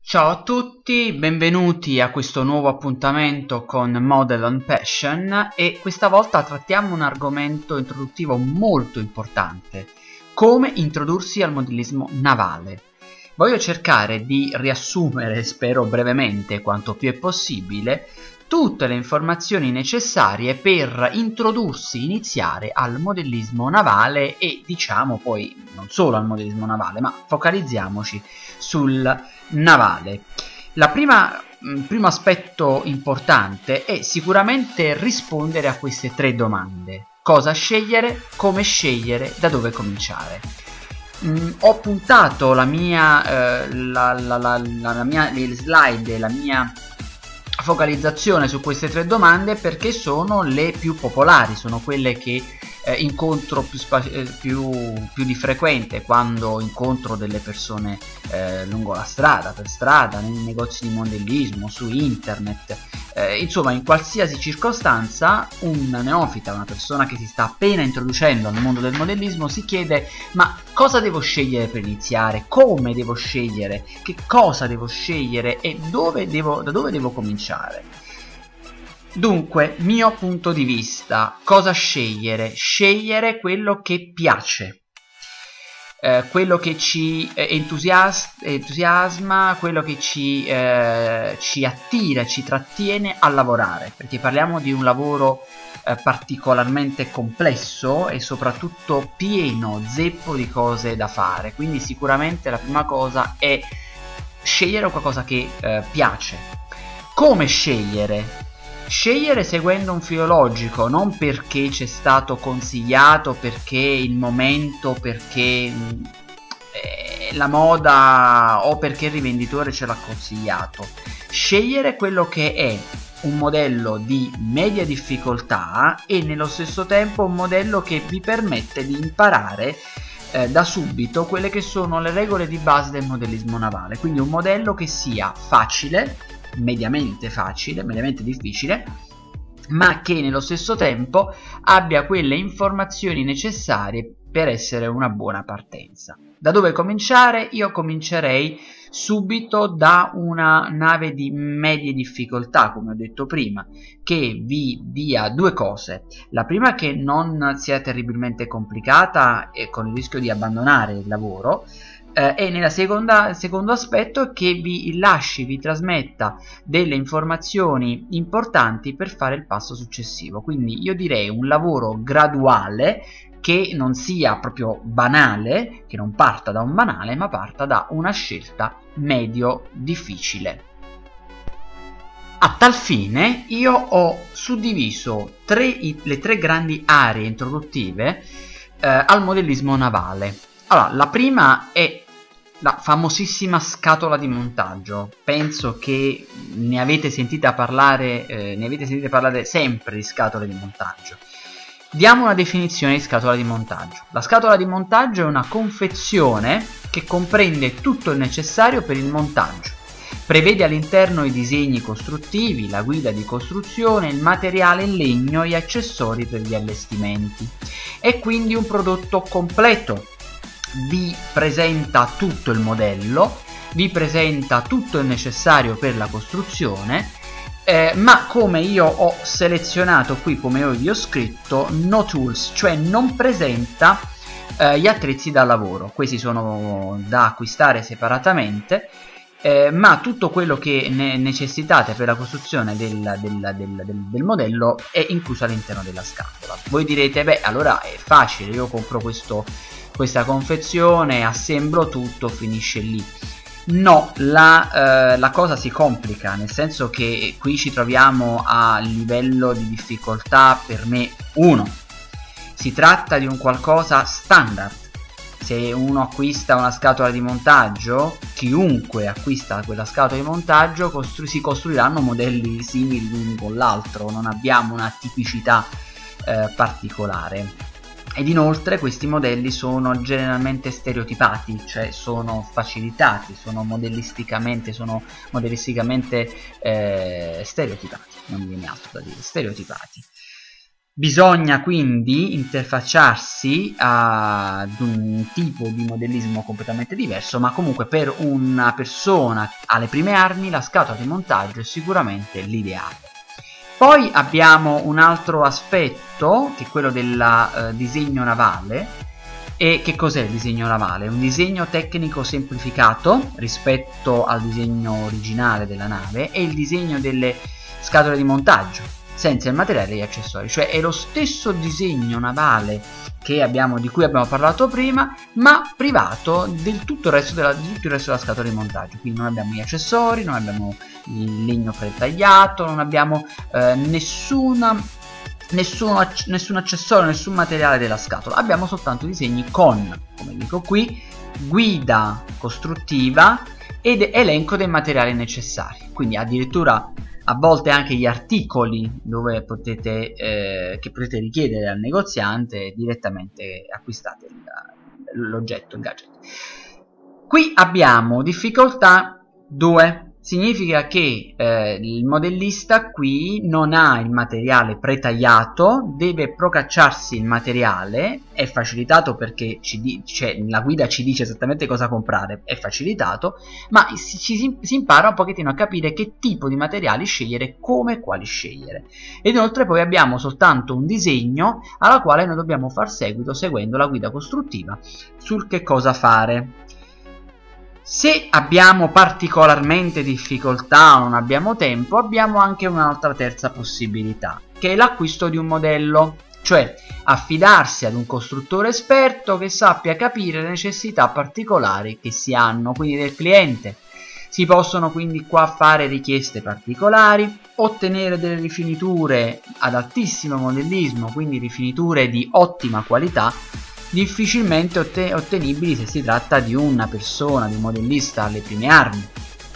Ciao a tutti, benvenuti a questo nuovo appuntamento con Model on Passion e questa volta trattiamo un argomento introduttivo molto importante: come introdursi al modellismo navale. Voglio cercare di riassumere, spero brevemente quanto più è possibile, tutte le informazioni necessarie per iniziare al modellismo navale e diciamo poi non solo al modellismo navale, ma focalizziamoci sul navale. Primo aspetto importante è sicuramente rispondere a queste tre domande: cosa scegliere, come scegliere, da dove cominciare. Ho puntato le slide, la mia focalizzazione su queste tre domande perché sono le più popolari, sono quelle che incontro più di frequente quando incontro delle persone lungo la strada, per strada, nei negozi di modellismo, su internet, insomma in qualsiasi circostanza un neofita, una persona che si sta appena introducendo al mondo del modellismo si chiede: ma cosa devo scegliere per iniziare? Come devo scegliere? Che cosa devo scegliere? E da dove devo cominciare? Dunque, mio punto di vista, cosa scegliere? Scegliere quello che piace, quello che ci entusiasma, quello che ci attira, ci trattiene a lavorare, perché parliamo di un lavoro particolarmente complesso e soprattutto pieno, zeppo di cose da fare, quindi sicuramente la prima cosa è scegliere qualcosa che piace. Come scegliere? Scegliere seguendo un filo logico, non perché ci è stato consigliato, perché il momento, perché la moda o perché il rivenditore ce l'ha consigliato. Scegliere quello che è un modello di media difficoltà e nello stesso tempo un modello che vi permette di imparare da subito quelle che sono le regole di base del modellismo navale, quindi un modello che sia facile, mediamente difficile, ma che nello stesso tempo abbia quelle informazioni necessarie per essere una buona partenza. Da dove cominciare? Io comincerei subito da una nave di medie difficoltà, come ho detto prima, che vi dia due cose. La prima, che non sia terribilmente complicata e con il rischio di abbandonare il lavoro, e nella secondo aspetto, che vi trasmetta delle informazioni importanti per fare il passo successivo. Quindi io direi un lavoro graduale, che non sia proprio banale, che non parta da un banale, ma parta da una scelta medio difficile. A tal fine io ho suddiviso le tre grandi aree introduttive al modellismo navale. Allora, la prima è la famosissima scatola di montaggio. Penso che ne avete sentito parlare sempre di scatole di montaggio. Diamo una definizione di scatola di montaggio. La scatola di montaggio è una confezione che comprende tutto il necessario per il montaggio. Prevede all'interno i disegni costruttivi, la guida di costruzione, il materiale in legno e gli accessori per gli allestimenti. È quindi un prodotto completo. Vi presenta tutto il modello, vi presenta tutto il necessario per la costruzione, ma come io ho selezionato qui, come vi ho scritto, no tools, cioè non presenta gli attrezzi da lavoro. Questi sono da acquistare separatamente, ma tutto quello che necessitate per la costruzione del modello è incluso all'interno della scatola. Voi direte: beh, allora è facile, io compro questa confezione, assemblo tutto, finisce lì. No, la cosa si complica, nel senso che qui ci troviamo a livello di difficoltà per me 1. Si tratta di un qualcosa standard. Se uno acquista una scatola di montaggio, chiunque acquista quella scatola di montaggio, si costruiranno modelli simili l'uno con l'altro, non abbiamo una tipicità particolare. Ed inoltre questi modelli sono generalmente stereotipati, cioè sono facilitati, sono modellisticamente stereotipati, non mi viene altro da dire, stereotipati. Bisogna quindi interfacciarsi ad un tipo di modellismo completamente diverso, ma comunque per una persona alle prime armi la scatola di montaggio è sicuramente l'ideale. Poi abbiamo un altro aspetto, che è quello del disegno navale. E che cos'è il disegno navale? Un disegno tecnico semplificato rispetto al disegno originale della nave e il disegno delle scatole di montaggio senza il materiale e gli accessori, cioè è lo stesso disegno navale di cui abbiamo parlato prima, ma privato del tutto il resto della scatola di montaggio. Quindi non abbiamo gli accessori, non abbiamo il legno pretagliato, non abbiamo nessun accessorio, nessun materiale della scatola. Abbiamo soltanto disegni con, come dico qui, guida costruttiva ed elenco dei materiali necessari. Quindi addirittura a volte anche gli articoli che potete richiedere al negoziante, direttamente acquistate l'oggetto, il gadget. Qui abbiamo difficoltà 2. Significa che il modellista qui non ha il materiale pretagliato, deve procacciarsi il materiale, è facilitato perché la guida ci dice esattamente cosa comprare, è facilitato, ma si impara un pochettino a capire che tipo di materiali scegliere, come e quali scegliere. Ed inoltre poi abbiamo soltanto un disegno alla quale noi dobbiamo far seguito seguendo la guida costruttiva sul che cosa fare. Se abbiamo particolarmente difficoltà o non abbiamo tempo, abbiamo anche un'altra terza possibilità, che è l'acquisto di un modello, cioè affidarsi ad un costruttore esperto che sappia capire le necessità particolari che si hanno, quindi del cliente. Si possono quindi qua fare richieste particolari, ottenere delle rifiniture ad altissimo modellismo, quindi rifiniture di ottima qualità, difficilmente ottenibili se si tratta di una persona, di un modellista alle prime armi.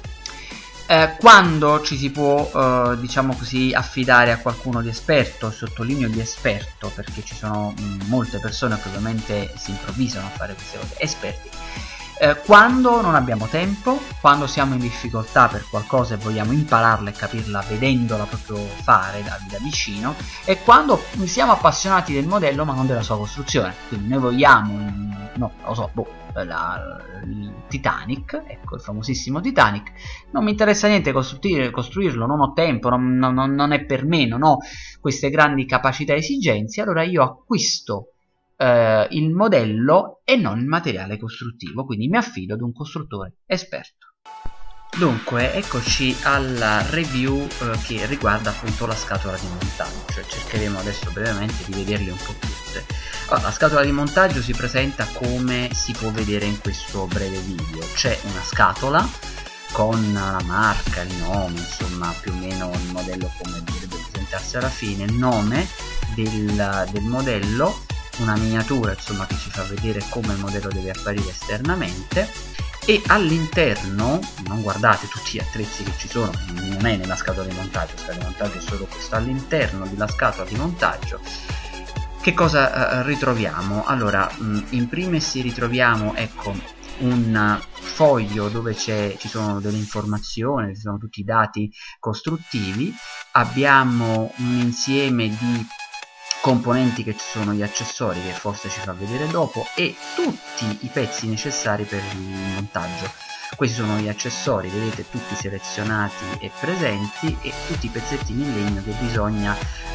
Quando ci si può diciamo così affidare a qualcuno di esperto, sottolineo di esperto perché ci sono molte persone che ovviamente si improvvisano a fare queste cose, esperti, quando non abbiamo tempo, quando siamo in difficoltà per qualcosa e vogliamo impararla e capirla vedendola proprio fare da vicino, e quando siamo appassionati del modello ma non della sua costruzione. Quindi noi vogliamo, no, lo so, il Titanic, ecco il famosissimo Titanic, non mi interessa niente costruirlo, non ho tempo, non è per me, non ho queste grandi capacità e esigenze, allora io acquisto il modello e non il materiale costruttivo, quindi mi affido ad un costruttore esperto. Dunque eccoci alla review che riguarda appunto la scatola di montaggio, cioè cercheremo adesso brevemente di vederle un po' tutte. Allora, la scatola di montaggio si presenta come si può vedere in questo breve video. C'è una scatola con la marca, il nome, insomma più o meno il modello come dovrebbe presentarsi alla fine, il nome del modello, una miniatura insomma che ci fa vedere come il modello deve apparire esternamente, e all'interno, non guardate tutti gli attrezzi che ci sono, non è nella scatola di montaggio, la scatola di montaggio è solo questo, all'interno della scatola di montaggio che cosa ritroviamo? Allora, in primis ritroviamo, ecco, un foglio dove ci sono delle informazioni, ci sono tutti i dati costruttivi, abbiamo un insieme di componenti che ci sono gli accessori che forse ci fa vedere dopo e tutti i pezzi necessari per il montaggio. Questi sono gli accessori, vedete, tutti selezionati e presenti, e tutti i pezzettini in legno che bisogna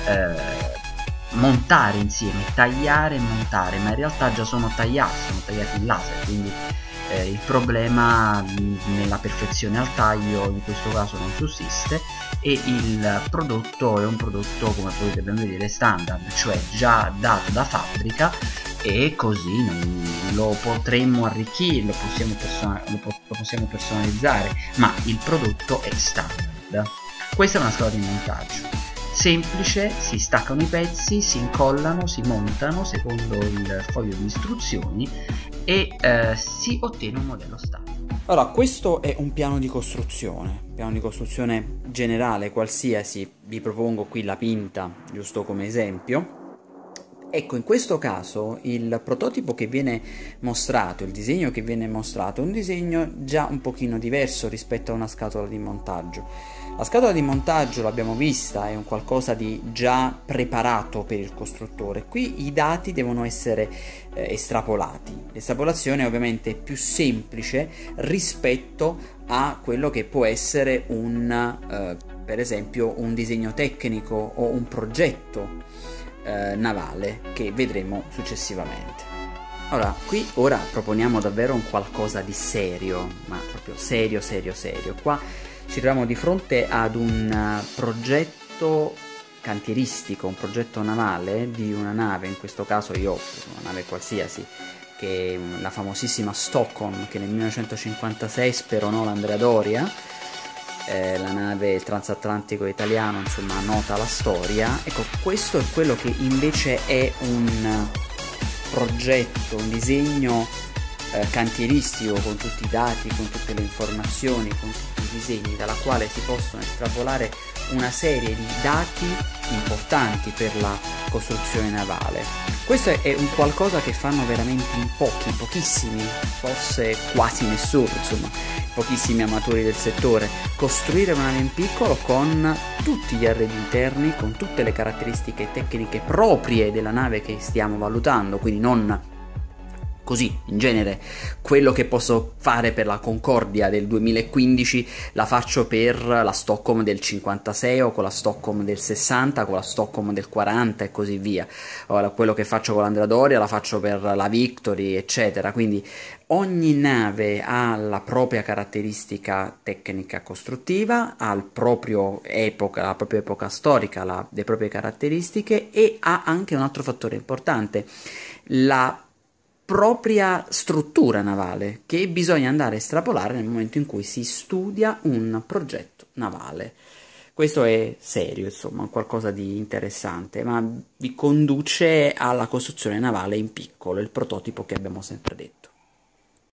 montare insieme, tagliare e montare, ma in realtà già sono tagliati in laser, quindi il problema nella perfezione al taglio in questo caso non sussiste, e il prodotto è un prodotto, come potete ben vedere, standard, cioè già dato da fabbrica, e così lo potremmo arricchire, lo possiamo personalizzare, ma il prodotto è standard. Questa è una scatola di montaggio semplice, si staccano i pezzi, si incollano, si montano secondo il foglio di istruzioni e si ottiene un modello standard. Allora, questo è un piano di costruzione generale, qualsiasi. Vi propongo qui la pinta, giusto come esempio. Ecco, in questo caso il prototipo che viene mostrato, il disegno che viene mostrato, è un disegno già un pochino diverso rispetto a una scatola di montaggio. La scatola di montaggio, l'abbiamo vista, è un qualcosa di già preparato per il costruttore. Qui i dati devono essere estrapolati. L'estrapolazione è ovviamente più semplice rispetto a quello che può essere per esempio un disegno tecnico o un progetto navale che vedremo successivamente. Ora proponiamo davvero un qualcosa di serio, ma proprio serio. Qua ci troviamo di fronte ad un progetto cantieristico, un progetto navale di una nave. In questo caso io ho preso una nave qualsiasi, che è la famosissima Stockholm, che nel 1956 speronò l'Andrea Doria, la nave transatlantico italiano, insomma, nota la storia. Ecco, questo è quello che invece è un progetto, un disegno cantieristico, con tutti i dati, con tutte le informazioni, con tutti i disegni, dalla quale si possono estrapolare una serie di dati importanti per la costruzione navale. Questo è un qualcosa che fanno veramente in pochissimi, forse quasi nessuno, insomma, pochissimi amatori del settore. Costruire una nave in piccolo con tutti gli arredi interni, con tutte le caratteristiche tecniche proprie della nave che stiamo valutando, quindi non così, in genere, quello che posso fare per la Concordia del 2015 la faccio per la Stockholm del 56, o con la Stockholm del 60, con la Stockholm del 40 e così via. Ora, quello che faccio con l'Andrea Doria la faccio per la Victory, eccetera. Quindi ogni nave ha la propria caratteristica tecnica costruttiva, ha la propria epoca storica, le proprie caratteristiche, e ha anche un altro fattore importante: la propria struttura navale, che bisogna andare a estrapolare nel momento in cui si studia un progetto navale. Questo è serio, insomma, qualcosa di interessante, ma vi conduce alla costruzione navale in piccolo, il prototipo che abbiamo sempre detto.